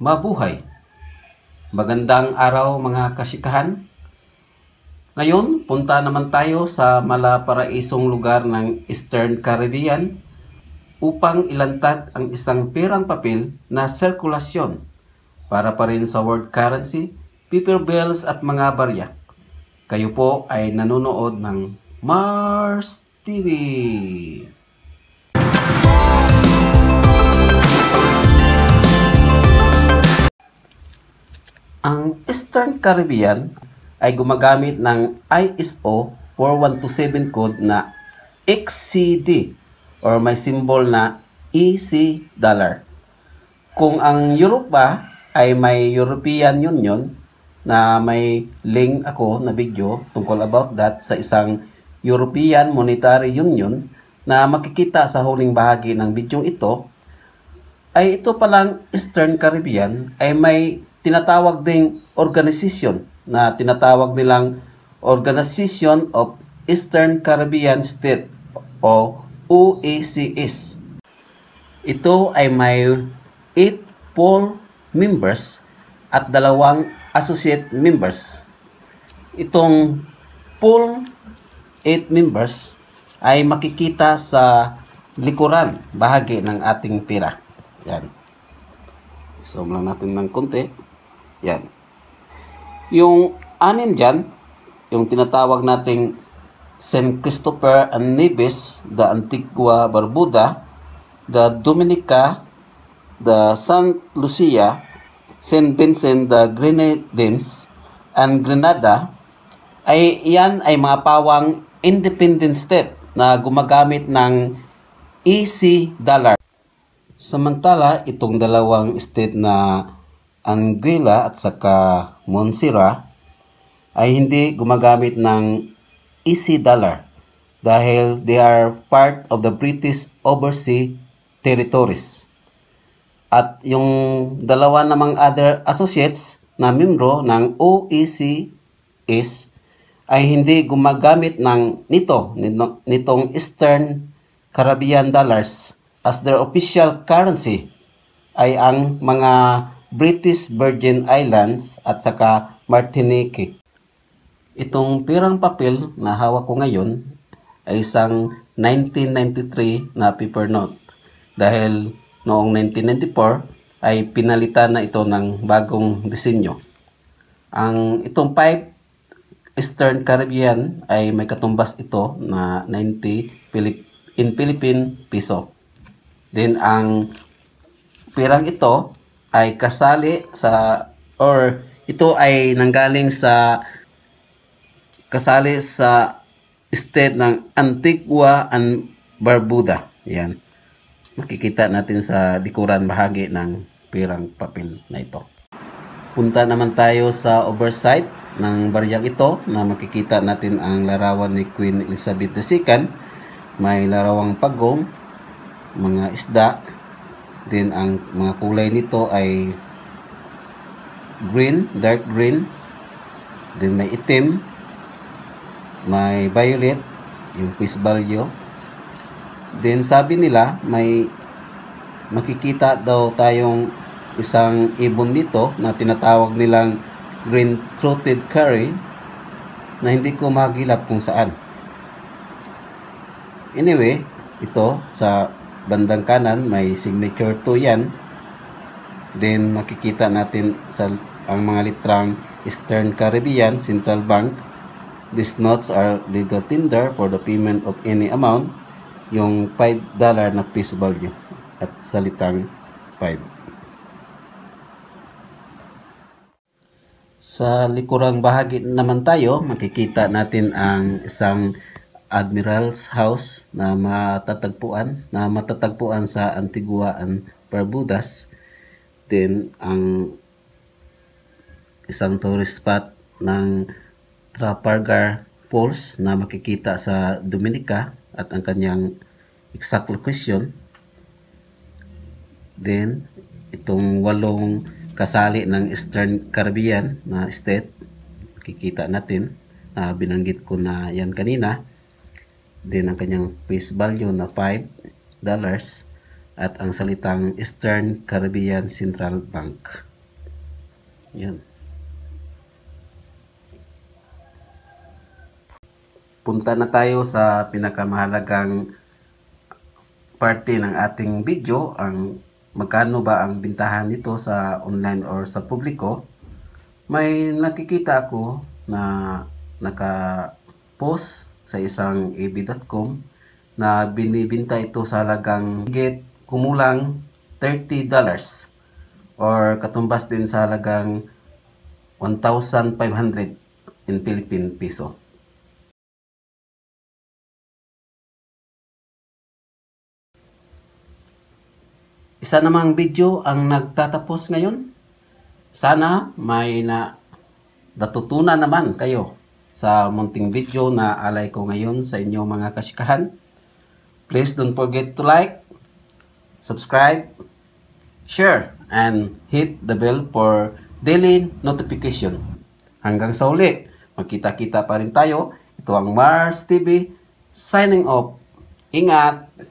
Mabuhay! Magandang araw mga kasikahan. Ngayon, punta naman tayo sa malaparaisong lugar ng Eastern Caribbean upang ilantad ang isang perang papel na sirkulasyon para pa rin sa world currency, paper bills at mga barya. Kayo po ay nanonood ng Mars TV. Ang Eastern Caribbean ay gumagamit ng ISO 4127 code na XCD or may symbol na EC dollar. Kung ang Europa ay may European Union na may link ako na video tungkol about that sa isang European Monetary Union na makikita sa huling bahagi ng video ito, ay ito palang Eastern Caribbean ay may tinatawag ding organisasyon na tinatawag nilang Organization of Eastern Caribbean State o OECS. Ito ay may 8 full members at 2 associate members. Itong full 8 members ay makikita sa likuran bahagi ng ating pera. Yan. Zoom lang natin ng konti. Yan. Yung 6 dyan, yung tinatawag nating St. Christopher and Nevis, the Antigua Barbuda, the Dominica, the St. Lucia, St. Vincent the Grenadines, and Grenada, ay yan ay mga pawang independent state na gumagamit ng EC dollar. Samantala, itong 2 state na Anguilla at saka Montserrat ay hindi gumagamit ng EC dollar dahil they are part of the British Overseas Territories. At yung 2 namang other associates na membro ng OECS ay hindi gumagamit nitong Eastern Caribbean dollars as their official currency ay ang mga British Virgin Islands at saka Martinique. Itong pirang papel na hawak ko ngayon ay isang 1993 na paper note dahil noong 1994 ay pinalitan na ito ng bagong disenyo. Itong 5 Eastern Caribbean ay may katumbas ito na 90 in Philippine peso. Then ang pirang ito ay kasali sa ito ay nanggaling sa kasali sa state ng Antigua and Barbuda. Yan. Makikita natin sa likuran bahagi ng pirang papel na ito. Punta naman tayo sa oversight ng baryang ito na makikita natin ang larawan ni Queen Elizabeth II. May larawang pagong, mga isda. Then ang mga kulay nito ay green, dark green. Then may itim, may violet, yung peace value. Then sabi nila may makikita daw tayong isang ibon dito na tinatawag nilang green-throated curry na hindi ko magilap kung saan. Anyway, ito sa bandang kanan may signature to yan. Then makikita natin ang mga litrang Eastern Caribbean Central Bank. These notes are legal tender for the payment of any amount. Yung $5 na face value at salitang 5. Sa likurang bahagi naman tayo, makikita natin ang isang Admiral's House na matatagpuan sa Antigua and Barbudas. Then ang isang tourist spot ng Trafalgar Falls na makikita sa Dominica at ang kanyang exact location. Then itong 8 kasali ng Eastern Caribbean na state, makikita natin, binanggit ko na yan kanina. Then ang kanyang face value na $5 at ang salitang Eastern Caribbean Central Bank. Yan. Punta na tayo sa pinakamahalagang parte ng ating video, ang magkano ba ang bintahan nito sa online or sa publiko. May nakikita ako na naka-post sa isang ab.com na binibinta ito sa halagang higit kumulang $30 or katumbas din sa halagang 1,500 in Philippine peso. Isa namang video ang nagtatapos ngayon. Sana may natutunan naman kayo sa munting video na alay ko ngayon sa inyong mga kasikahan. Please don't forget to like, subscribe, share, and hit the bell for daily notification. Hanggang sa uli, magkita-kita pa rin tayo. Ito ang Mars TV, signing off. Ingat!